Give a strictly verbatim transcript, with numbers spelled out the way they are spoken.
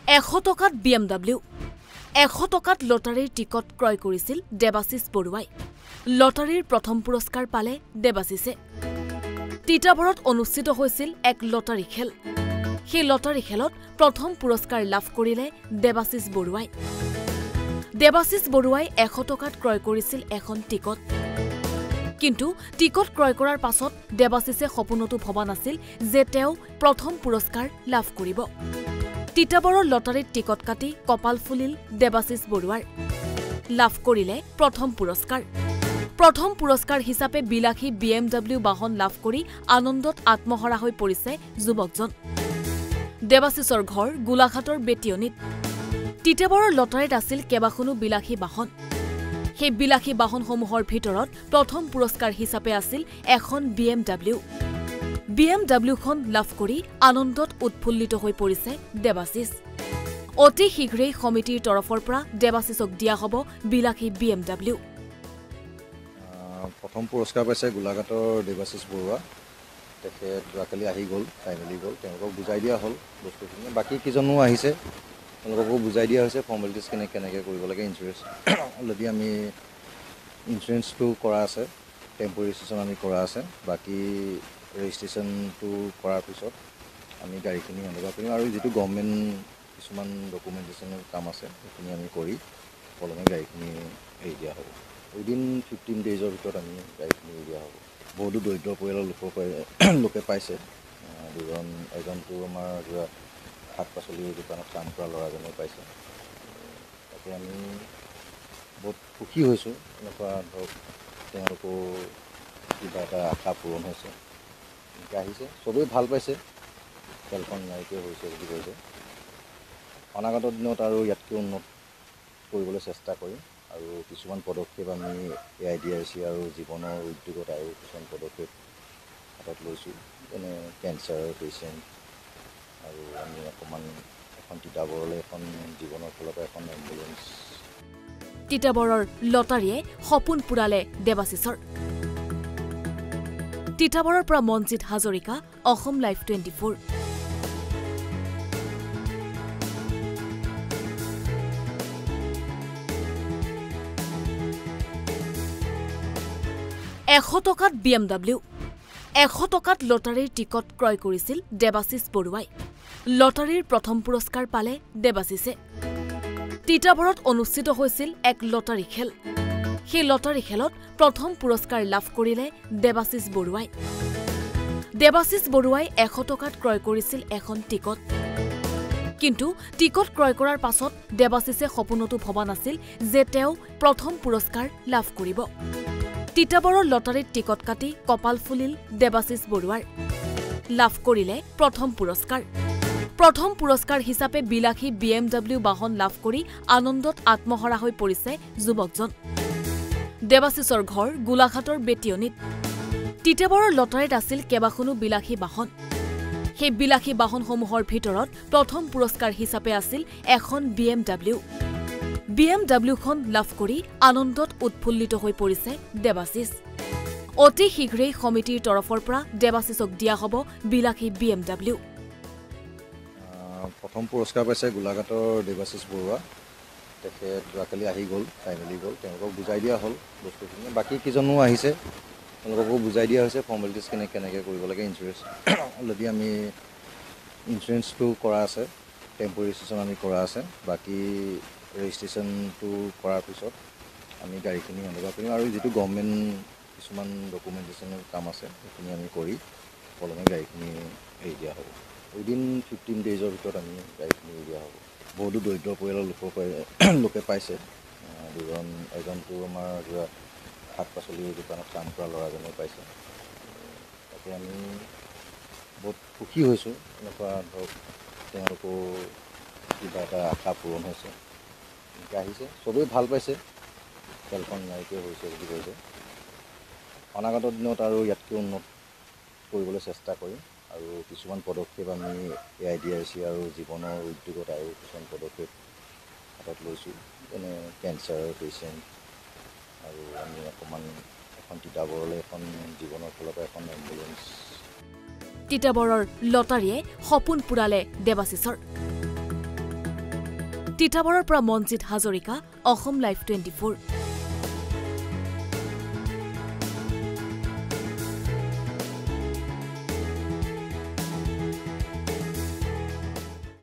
এশ টকাত B M W এশ টকাত লটাৰীৰ টিকট ক্ৰয় কৰিছিল দেৱাশিষ বৰুৱাই লটাৰীৰ প্ৰথম পুৰস্কাৰ পালে দেৱাশিষে তিতাবৰত অনুষ্ঠিত হৈছিল এক লটাৰী খেল সেই লটাৰী খেলত প্ৰথম পুৰস্কাৰ লাভ কৰিলে দেৱাশিষ বৰুৱাই দেৱাশিষ বৰুৱাই এশ টকাত ক্ৰয় কৰিছিল এখন টিকট কিন্তু টিকট ক্ৰয় কৰাৰ পাছত দেৱাশিষে সপোনতো ভবা নাছিল যে তেওঁ প্ৰথম পুৰস্কাৰ লাভ কৰিব তিতাবৰৰ লটাৰীত টিকট কাটি কপাল ফুলিল দেৱাশিষ বৰুৱাৰ লাভ কৰিলে প্ৰথম পুৰস্কাৰ প্ৰথম পুৰস্কাৰ হিচাপে বিলাসী বি এম ডাব্লিউ বাহন লাভ কৰি আনন্দত আত্মহৰা হৈ পৰিছে যুৱকজন দেৱাশিষৰ ঘৰ গোলাঘাটৰ বেটিয়নিত তিতাবৰৰ লটাৰীত আছিল কেবাখনো বিলাসী বাহন সেই বিলাসী বাহনসমূহৰ ভিতৰত প্ৰথম পুৰস্কাৰ হিচাপে আছিল এখন B M W B M ডাব্লিউখন লাভ কৰি আনন্দত উৎফুল্লিত হৈ পৰিছে দেৱাশিষ অতি শীঘ্ৰেই সমিতিৰ তৰফৰ পৰা দেৱাশিষক দিয়া হ'ব বিলাসী বি এম ডাব্লিউ প্ৰথম পুৰস্কাৰ পাইছে গোলাঘাটৰ দেৱাশিষ বৰুৱা তেখেত যোৱাকালি আহি গ'ল ফাইনেলি গ'ল তেওঁলোকক বুজাই দিয়া হ'ল বস্তুখিনি বাকী কিজনো আহিছে তেওঁলোককো বুজাই দিয়া হৈছে ফৰ্মেলিটিজ কেনে কেনেকৈ কৰিব লাগে ইঞ্চুৰেঞ্চ অলৰেডি আমি ইঞ্চুৰেঞ্চটো কৰা আছে টেম্প'ৰাৰী ৰেজিষ্ট্ৰেশ্যন আমি কৰা আছে বাকী ৰেজিষ্ট্ৰেশ্যনটো কৰাৰ পিছত আমি গাড়ীখিনি আনিব পাৰিম আৰু যিটো গভৰ্ণমেণ্ট কিছুমান ডকুমেণ্টেশ্যনৰ কাম আছে সেইখিনি আমি কৰি সকলোৱে গাড়ীখিনি এৰি দিয়া হ'ব উইদিন ফিফটিন ডেইজৰ ভিতৰত আমি গাড়ীখিনি এৰি দিয়া হ'ব বহুতো দৰিদ্ৰ পৰিয়ালৰ লোকৰ লোকে পাইছে দুজন এজনটো আমাৰ কিবা শাক পাচলিৰ দোকানত কাম কৰা ল'ৰাজনে পাইছে তাতে আমি বহুত সুখী হৈছোঁ এনেকুৱা ধৰক তেওঁলোকো কিবা এটা আশা পূৰণ হৈছে এনেকৈ আহিছে চবেই ভাল পাইছে খেলখন নাইকিয়া হৈছে বুলি কৈছে অনাগত দিনত আৰু ইয়াতকৈ উন্নত কৰিবলৈ চেষ্টা কৰিম আৰু কিছুমান পদক্ষেপ আমি A I D I C আৰু জীৱনৰ উদ্যোগত আৰু কিছুমান পদক্ষেপ হাতত লৈছোঁ যেনে কেঞ্চাৰ পেচেণ্ট আৰু আমি অকণমান এখন তিতাবৰলৈ এখন জীৱনৰ ফালৰ পৰা এখন এম্বুলেঞ্চ তিতাবৰৰ লটাৰীয়ে সপোন পূৰালে দেৱাশিষৰ তিতাবৰৰ পৰা Manjit Hazarika Asom live twenty four এশ টকাত বি এম ডাব্লিউ এশ টকাত লটাৰীৰ টিকট ক্ৰয় কৰিছিল দেৱাশিষ বৰুৱাই লটাৰীৰ প্ৰথম পুৰস্কাৰ পালে দেৱাশিষে তিতাবৰত অনুষ্ঠিত হৈছিল এক লটাৰী খেল সেই লটাৰী খেলত প্ৰথম পুৰস্কাৰ লাভ কৰিলে দেৱাশিষ বৰুৱাই দেৱাশিষ বৰুৱাই এশ টকাত ক্ৰয় কৰিছিল এখন টিকট কিন্তু টিকট ক্ৰয় কৰাৰ পাছত দেৱাশিষে সপোনতো ভবা নাছিল যে তেওঁ প্ৰথম পুৰস্কাৰ লাভ কৰিব তিতাবৰৰ লটাৰীত টিকট কাটি কপাল ফুলিল দেৱাশিষ বৰুৱাৰ লাভ কৰিলে প্ৰথম পুৰস্কাৰ প্ৰথম পুৰস্কাৰ হিচাপে বিলাসী বি এম ডাব্লিউ বাহন লাভ কৰি আনন্দত আত্মহৰা হৈ পৰিছে যুৱকজন দেৱাশিষৰ ঘৰ গোলাঘাটৰ বেটিয়নিত তিতাবৰৰ লটাৰীত আছিল কেবাখনো বিলাসী বাহন সেই বিলাসী বাহনসমূহৰ ভিতৰত প্ৰথম পুৰস্কাৰ হিচাপে আছিল এখন B M W B M ডাব্লিউখন লাভ কৰি আনন্দত উৎফুল্লিত হৈ পৰিছে দেৱাশিষ অতি শীঘ্ৰেই সমিতিৰ তৰফৰ পৰা দেৱাশিষক দিয়া হ'ব বিলাসী বি এম ডাব্লিউ প্ৰথম পুৰস্কাৰ পাইছে গোলাঘাটৰ দেৱাশিষ বৰুৱা তেখেত যোৱাকালি আহি গ'ল ফাইনেলি গ'ল তেওঁলোকক বুজাই দিয়া হ'ল বস্তুখিনি বাকী কিজনো আহিছে তেওঁলোককো বুজাই দিয়া হৈছে ফৰ্মেলিটিজ কেনে কেনেকৈ কৰিব লাগে ইঞ্চুৰেঞ্চ অলৰেডি আমি ইঞ্চুৰেঞ্চটো কৰা আছে টেম্প'ৰাৰী ৰেজিষ্ট্ৰেশ্যন আমি কৰা আছে বাকী ৰেজিষ্ট্ৰেশ্যনটো কৰাৰ পিছত আমি গাড়ীখিনি আনিব পাৰিম আৰু যিটো গভৰ্ণমেণ্ট কিছুমান ডকুমেণ্টেশ্যনৰ কাম আছে সেইখিনি আমি কৰি সকলোৱে গাড়ীখিনি এৰি দিয়া হ'ব উইদিন ফিফটিন ডেইজৰ ভিতৰত আমি গাড়ীখিনি এৰি দিয়া হ'ব বহুতো দৰিদ্ৰ পৰিয়ালৰ লোকৰ লোকে পাইছে দুজন এজনটো আমাৰ কিবা শাক পাচলিৰ দোকানত কাম কৰা ল'ৰাজনে পাইছে তাতে আমি বহুত সুখী হৈছোঁ এনেকুৱা ধৰক তেওঁলোকো কিবা এটা আশা পূৰণ হৈছে এনেকৈ আহিছে চবেই ভাল পাইছে খেলখন নাইকিয়া হৈছে বুলি কৈছে অনাগত দিনত আৰু ইয়াতকৈ উন্নত কৰিবলৈ চেষ্টা কৰিম আৰু কিছুমান পদক্ষেপ আমি A I D I C আৰু জীৱনৰ উদ্যোগত আৰু কিছুমান পদক্ষেপ হাতত লৈছোঁ যেনে কেঞ্চাৰ পেচেণ্ট আৰু আমি অকণমান এখন তিতাবৰলৈ এখন জীৱনৰ ফালৰ পৰা এখন এম্বুলেঞ্চ তিতাবৰৰ লটাৰীয়ে সপোন পূৰালে দেৱাশিষৰ তিতাবৰৰ পৰা Manjit Hazarika, Asom live twenty four.